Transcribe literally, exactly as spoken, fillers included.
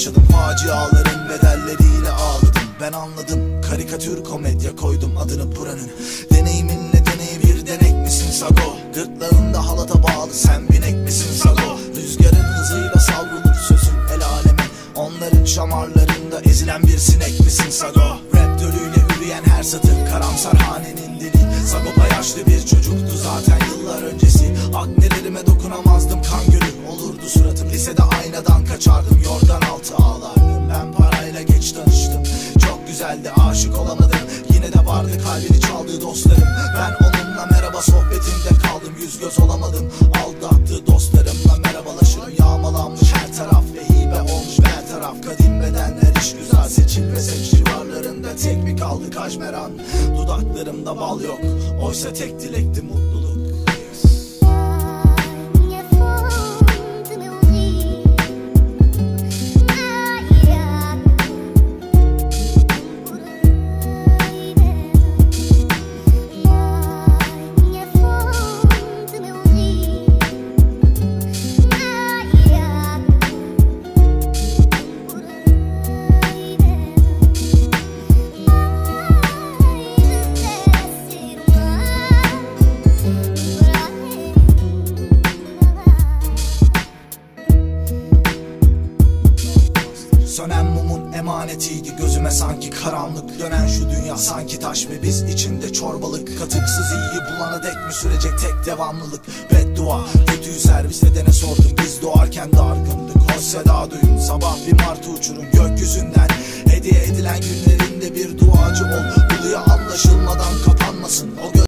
yaşadım, faciaların bedelleriyle ağladım. Ben anladım, karikatür komedya koydum adını buranın. Deneyiminle deney bir denek misin Sago? Gırtlağında halata bağlı sen binek misin Sago? Rüzgarın hızıyla savrulur sözün el aleme. Onların şamarlarında ezilen bir sinek misin Sago? Rap dölüyle üreyen her satır karamsar hanenin dili. Sagopa yaşlı bir çocuktu zaten yıllar öncesi. Aknelerime dokunamazdım, kan gölü olurdu suratım. Lisede aynadan kaçardım, yorgan altı ağlardım. Ben parayla geç tanıştım, çok güzeldi, aşık olamadım. Yine de vardı kalbini çaldığı dostlarım. Ben onunla merhaba sohbetinde kaldım, yüz göz olamadım. Aldattığı dostlarımla merhabalaşırım. Yağmalanmış her taraf ve hibe olmuş her taraf. Kadim bedenler iş güzel seçilmesek civarlarında. Tek mi kaldı kaşmeran, dudaklarımda bal yok. Oysa tek dilekti mutluluk. Sönen mumun emanetiydi gözüme sanki karanlık. Dönen şu dünya sanki taş ve biz içinde çorbalık. Katıksız iyi bulana dek mi sürecek tek devamlılık? Beddua kötüyü servis edene sordum, biz doğarken dargındık. Hoş seda duyun, sabah bir martı uçurun gökyüzünden. Hediye edilen günlerinde bir duacı ol, buluya anlaşılmadan kapanmasın o göz.